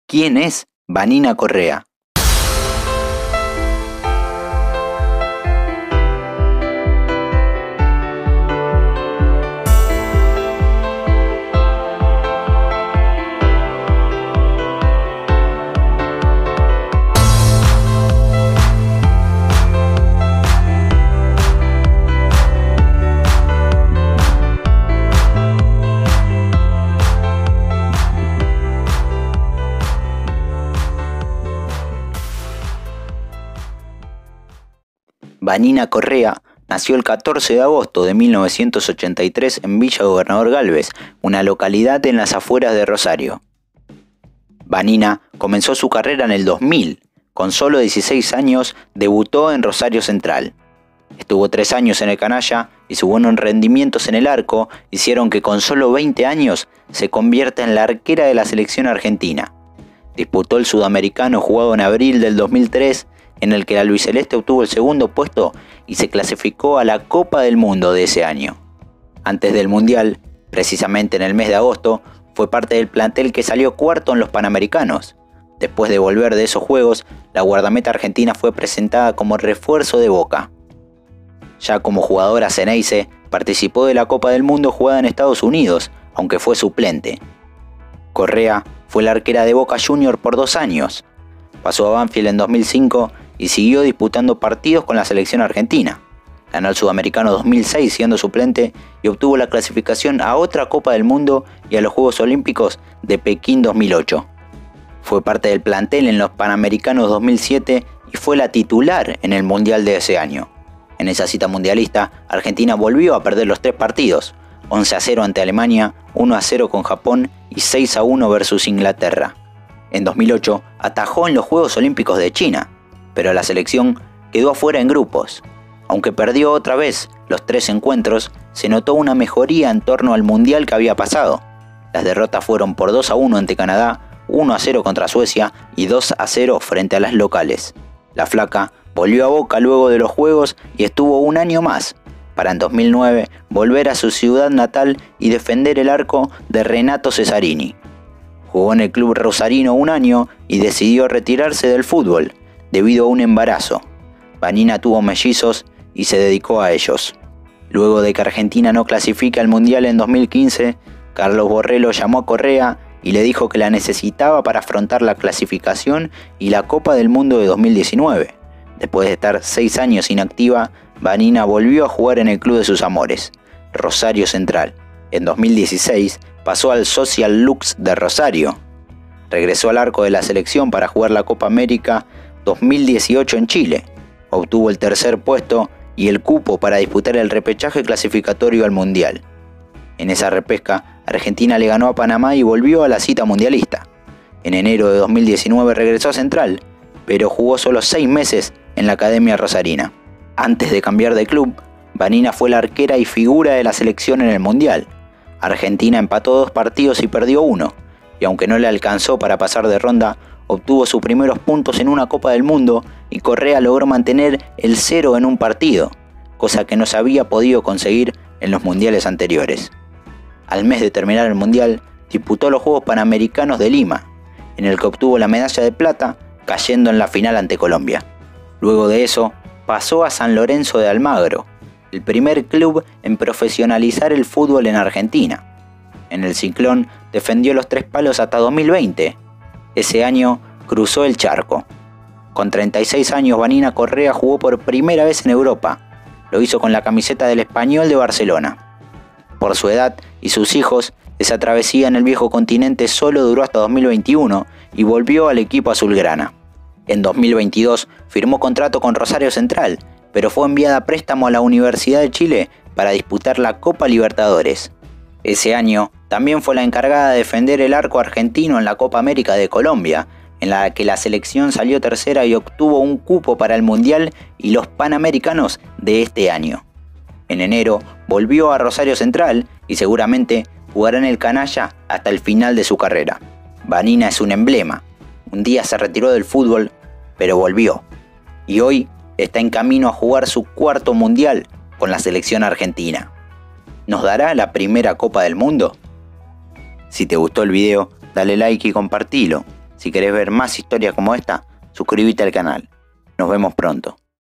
¿Quién es Vanina Correa? Vanina Correa nació el 14 de agosto de 1983 en Villa Gobernador Galvez, una localidad en las afueras de Rosario. Vanina comenzó su carrera en el 2000. Con solo 16 años debutó en Rosario Central. Estuvo 3 años en el canalla y sus buenos rendimientos en el arco hicieron que con solo 20 años se convierta en la arquera de la selección argentina. Disputó el sudamericano jugado en abril del 2003, en el que la albiceleste obtuvo el segundo puesto y se clasificó a la Copa del Mundo de ese año. Antes del Mundial, precisamente en el mes de agosto, fue parte del plantel que salió cuarto en los Panamericanos. Después de volver de esos juegos, la guardameta argentina fue presentada como refuerzo de Boca. Ya como jugadora Ceneice, participó de la Copa del Mundo jugada en Estados Unidos, aunque fue suplente. Correa fue la arquera de Boca Juniors por 2 años. Pasó a Banfield en 2005 y siguió disputando partidos con la selección argentina. Ganó el Sudamericano 2006 siendo suplente y obtuvo la clasificación a otra Copa del Mundo y a los Juegos Olímpicos de Pekín 2008. Fue parte del plantel en los Panamericanos 2007 y fue la titular en el Mundial de ese año. En esa cita mundialista, Argentina volvió a perder los 3 partidos, 11-0 ante Alemania, 1-0 con Japón y 6-1 versus Inglaterra. En 2008 atajó en los Juegos Olímpicos de China, pero la selección quedó afuera en grupos. Aunque perdió otra vez los 3 encuentros, se notó una mejoría en torno al mundial que había pasado. Las derrotas fueron por 2-1 ante Canadá, 1-0 contra Suecia y 2-0 frente a las locales. La flaca volvió a Boca luego de los Juegos y estuvo un año más, para en 2009 volver a su ciudad natal y defender el arco de Renato Cesarini. Jugó en el club rosarino un año y decidió retirarse del fútbol debido a un embarazo. Vanina tuvo mellizos y se dedicó a ellos. Luego de que Argentina no clasifique al Mundial en 2015, Carlos Borrello llamó a Correa y le dijo que la necesitaba para afrontar la clasificación y la Copa del Mundo de 2019. Después de estar 6 años inactiva, Vanina volvió a jugar en el club de sus amores, Rosario Central. En 2016 pasó al Social Lux de Rosario. Regresó al arco de la selección para jugar la Copa América 2018 en Chile. Obtuvo el 3er puesto y el cupo para disputar el repechaje clasificatorio al Mundial. En esa repesca, Argentina le ganó a Panamá y volvió a la cita mundialista. En enero de 2019 regresó a Central, pero jugó solo 6 meses en la Academia Rosarina. Antes de cambiar de club, Vanina fue la arquera y figura de la selección en el Mundial. Argentina empató 2 partidos y perdió 1, y aunque no le alcanzó para pasar de ronda, obtuvo sus primeros puntos en una Copa del Mundo y Correa logró mantener el 0 en un partido, cosa que no se había podido conseguir en los mundiales anteriores. Al mes de terminar el Mundial, disputó los Juegos Panamericanos de Lima, en el que obtuvo la medalla de plata, cayendo en la final ante Colombia. Luego de eso, pasó a San Lorenzo de Almagro, el primer club en profesionalizar el fútbol en Argentina. En el Ciclón defendió los 3 palos hasta 2020. Ese año cruzó el charco. Con 36 años, Vanina Correa jugó por primera vez en Europa. Lo hizo con la camiseta del Español de Barcelona. Por su edad y sus hijos, esa travesía en el viejo continente solo duró hasta 2021 y volvió al equipo azulgrana. En 2022 firmó contrato con Rosario Central, pero fue enviada a préstamo a la Universidad de Chile para disputar la Copa Libertadores. Ese año también fue la encargada de defender el arco argentino en la Copa América de Colombia, en la que la selección salió tercera y obtuvo un cupo para el Mundial y los Panamericanos de este año. En enero volvió a Rosario Central y seguramente jugará en el canalla hasta el final de su carrera. Vanina es un emblema. Un día se retiró del fútbol, pero volvió. Y hoy está en camino a jugar su 4º Mundial con la selección argentina. ¿Nos dará la primera Copa del Mundo? Si te gustó el video, dale like y compartilo. Si querés ver más historias como esta, suscríbete al canal. Nos vemos pronto.